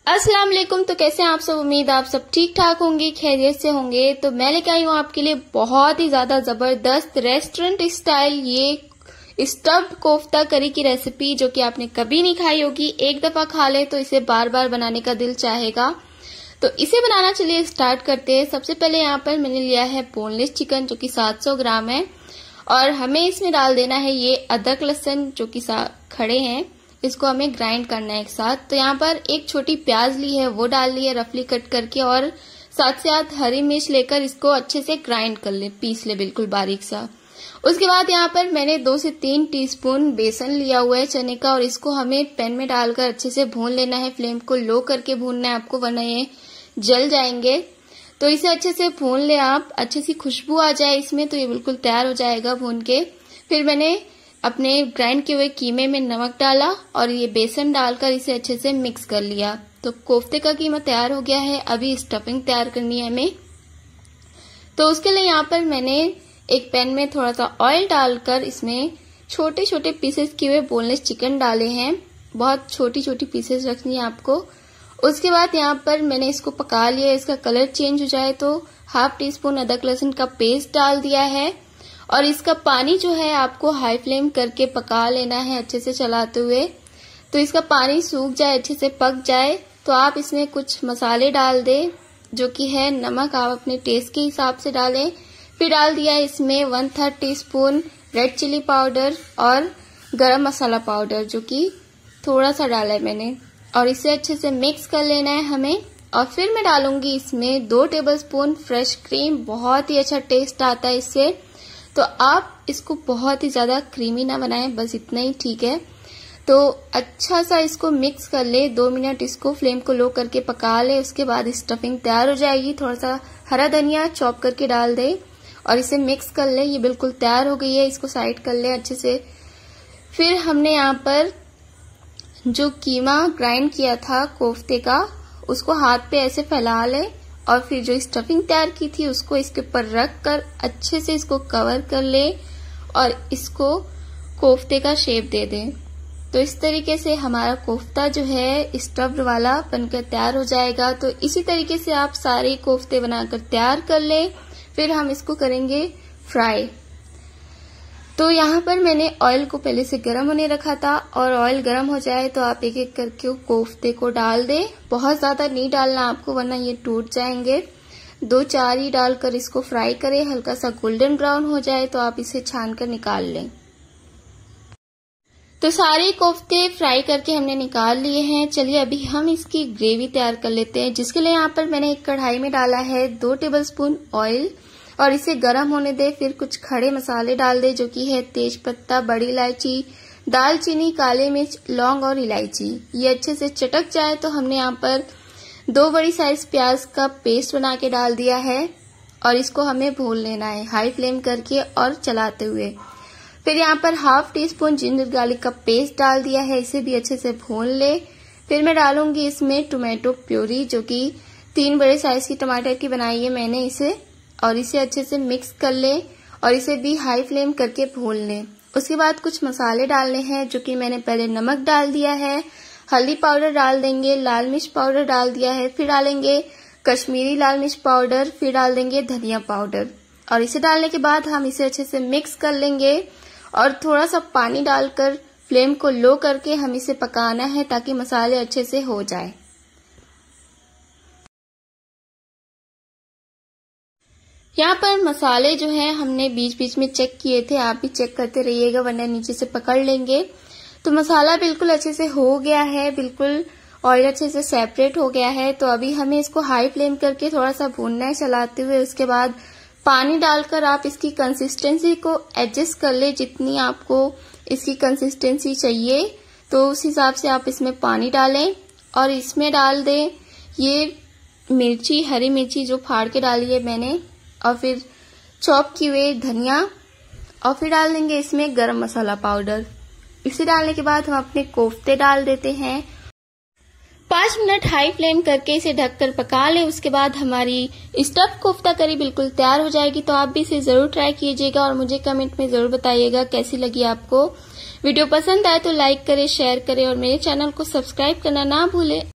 अस्सलाम वालेकुम। तो कैसे हैं आप सब? उम्मीद आप सब ठीक ठाक होंगे, खैरियत से होंगे। तो मैं लेकर आई हूँ आपके लिए बहुत ही ज्यादा जबरदस्त रेस्टोरेंट स्टाइल ये स्टफ्ड कोफ्ता करी की रेसिपी, जो कि आपने कभी नहीं खाई होगी। एक दफा खा ले तो इसे बार बार बनाने का दिल चाहेगा। तो इसे बनाना चलिए स्टार्ट करते हैं। सबसे पहले यहाँ पर मैंने लिया है बोनलेस चिकन, जो कि 700 ग्राम है, और हमें इसमें डाल देना है ये अदरक लहसुन जो कि खड़े हैं। इसको हमें ग्राइंड करना है एक साथ। तो यहाँ पर एक छोटी प्याज ली है, वो डाल ली है रफली कट करके, और साथ साथ हरी मिर्च लेकर इसको अच्छे से ग्राइंड कर ले, पीस ले बिल्कुल बारीक सा। उसके बाद यहाँ पर मैंने 2 से 3 टीस्पून बेसन लिया हुआ है चने का, और इसको हमें पैन में डालकर अच्छे से भून लेना है। फ्लेम को लो करके भूनना है आपको, वरना ये जल जाएंगे। तो इसे अच्छे से भून ले आप, अच्छी सी खुशबू आ जाए इसमें, तो ये बिल्कुल तैयार हो जाएगा भून के। फिर मैंने अपने ग्राइंड किए हुए कीमे में नमक डाला और ये बेसन डालकर इसे अच्छे से मिक्स कर लिया। तो कोफ्ते का कीमा तैयार हो गया है। अभी स्टफिंग तैयार करनी है हमें। तो उसके लिए यहाँ पर मैंने एक पैन में थोड़ा सा ऑयल डालकर इसमें छोटे छोटे पीसेस किए हुए बोनलेस चिकन डाले हैं। बहुत छोटी छोटी पीसेस रखनी है आपको। उसके बाद यहाँ पर मैंने इसको पका लिया। इसका कलर चेंज हो जाए तो ½ टीस्पून अदरक लहसुन का पेस्ट डाल दिया है, और इसका पानी जो है आपको हाई फ्लेम करके पका लेना है अच्छे से चलाते हुए। तो इसका पानी सूख जाए, अच्छे से पक जाए, तो आप इसमें कुछ मसाले डाल दें, जो कि है नमक आप अपने टेस्ट के हिसाब से डालें। फिर डाल दिया इसमें 1/3 टीस्पून रेड चिली पाउडर और गरम मसाला पाउडर, जो कि थोड़ा सा डाला है मैंने, और इसे अच्छे से मिक्स कर लेना है हमें। और फिर मैं डालूंगी इसमें 2 टेबलस्पून फ्रेश क्रीम। बहुत ही अच्छा टेस्ट आता है इससे। तो आप इसको बहुत ही ज्यादा क्रीमी ना बनाएं, बस इतना ही ठीक है। तो अच्छा सा इसको मिक्स कर ले, 2 मिनट इसको फ्लेम को लो करके पका ले। उसके बाद स्टफिंग तैयार हो जाएगी। थोड़ा सा हरा धनिया चॉप करके डाल दे और इसे मिक्स कर ले। ये बिल्कुल तैयार हो गई है। इसको साइड कर ले अच्छे से। फिर हमने यहाँ पर जो कीमा ग्राइंड किया था कोफ्ते का, उसको हाथ पे ऐसे फैला ले, और फिर जो स्टफिंग तैयार की थी उसको इसके ऊपर रख कर अच्छे से इसको कवर कर ले, और इसको कोफ्ते का शेप दे दे। तो इस तरीके से हमारा कोफ्ता जो है स्टफ्ड वाला बनकर तैयार हो जाएगा। तो इसी तरीके से आप सारे कोफ्ते बनाकर तैयार कर ले। फिर हम इसको करेंगे फ्राई। तो यहाँ पर मैंने ऑयल को पहले से गर्म होने रखा था, और ऑयल गर्म हो जाए तो आप एक एक करके कोफ्ते को डाल दें। बहुत ज्यादा नहीं डालना आपको, वरना ये टूट जाएंगे। 2-4 ही डालकर इसको फ्राई करें। हल्का सा गोल्डन ब्राउन हो जाए तो आप इसे छान कर निकाल लें। तो सारे कोफ्ते फ्राई करके हमने निकाल लिए हैं। चलिए अभी हम इसकी ग्रेवी तैयार कर लेते हैं, जिसके लिए यहाँ पर मैंने एक कढ़ाई में डाला है 2 टेबलस्पून ऑयल, और इसे गर्म होने दे। फिर कुछ खड़े मसाले डाल दे, जो कि है तेज पत्ता, बड़ी इलायची, दालचीनी, काली मिर्च, लौंग और इलायची। ये अच्छे से चटक जाए तो हमने यहाँ पर 2 बड़ी साइज प्याज का पेस्ट बना के डाल दिया है, और इसको हमें भून लेना है हाई फ्लेम करके और चलाते हुए। फिर यहाँ पर ½ टीस्पून जिंजर गार्लिक का पेस्ट डाल दिया है, इसे भी अच्छे से भून ले। फिर मैं डालूंगी इसमें टोमेटो प्यूरी, जो कि 3 बड़े साइज की टमाटर की बनाई है मैंने इसे, और इसे अच्छे से मिक्स कर ले, और इसे भी हाई फ्लेम करके भून ले। उसके बाद कुछ मसाले डालने हैं, जो कि मैंने पहले नमक डाल दिया है, हल्दी पाउडर डाल देंगे, लाल मिर्च पाउडर डाल दिया है, फिर डालेंगे कश्मीरी लाल मिर्च पाउडर, फिर डाल देंगे धनिया पाउडर। और इसे डालने के बाद हम इसे अच्छे से मिक्स कर लेंगे, और थोड़ा सा पानी डालकर फ्लेम को लो करके हम इसे पकाना है, ताकि मसाले अच्छे से हो जाए। यहाँ पर मसाले जो है हमने बीच बीच में चेक किए थे, आप भी चेक करते रहिएगा, वरना नीचे से पकड़ लेंगे। तो मसाला बिल्कुल अच्छे से हो गया है, बिल्कुल ऑयल अच्छे से सेपरेट हो गया है। तो अभी हमें इसको हाई फ्लेम करके थोड़ा सा भूनना है चलाते हुए। उसके बाद पानी डालकर आप इसकी कंसिस्टेंसी को एडजस्ट कर ले, जितनी आपको इसकी कंसिस्टेंसी चाहिए तो उस हिसाब से आप इसमें पानी डालें, और इसमें डाल दें ये मिर्ची, हरी मिर्ची जो फाड़ के डाली है मैंने, और फिर चॉप की हुई धनिया, और फिर डाल देंगे इसमें गरम मसाला पाउडर। इसे डालने के बाद हम अपने कोफ्ते डाल देते हैं। 5 मिनट हाई फ्लेम करके इसे ढककर पका लें। उसके बाद हमारी स्टफ्ड कोफ्ता करी बिल्कुल तैयार हो जाएगी। तो आप भी इसे जरूर ट्राई कीजिएगा, और मुझे कमेंट में जरूर बताइएगा कैसी लगी आपको। वीडियो पसंद आए तो लाइक करें, शेयर करें, और मेरे चैनल को सब्सक्राइब करना ना भूलें।